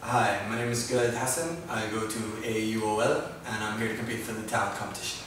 Hi, my name is Guled Hassan. I go to AUOL and I'm here to compete for the talent competition.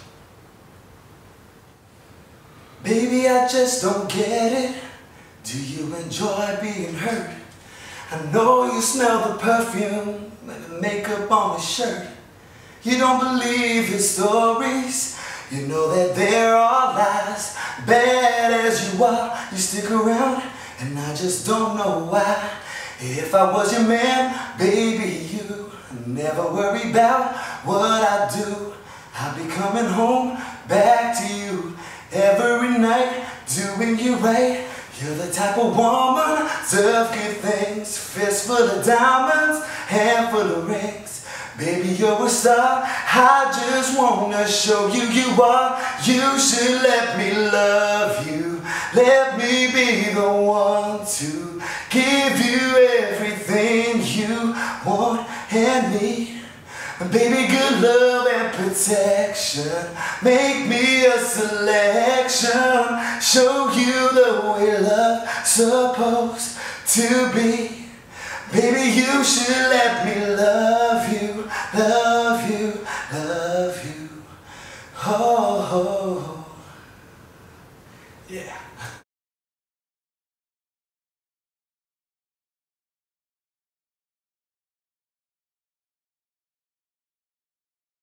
Baby, I just don't get it. Do you enjoy being hurt? I know you smell the perfume and the makeup on his shirt. You don't believe his stories. You know that they're all lies. Bad as you are, you stick around, and I just don't know why. If I was your man, baby, you never worry about what I do. I'll be coming home back to you every night, doing you right. You're the type of woman, of good things, fist full of diamonds, hand full of rings. Baby, you're a star, I just wanna show you you are. You should let me love you. Let me be the one to give you everything you want and need. Baby, good love and protection. Make me a selection. Show you the way love's supposed to be. Baby, you should let me love you, love you, love you. Oh, oh, oh. Yeah.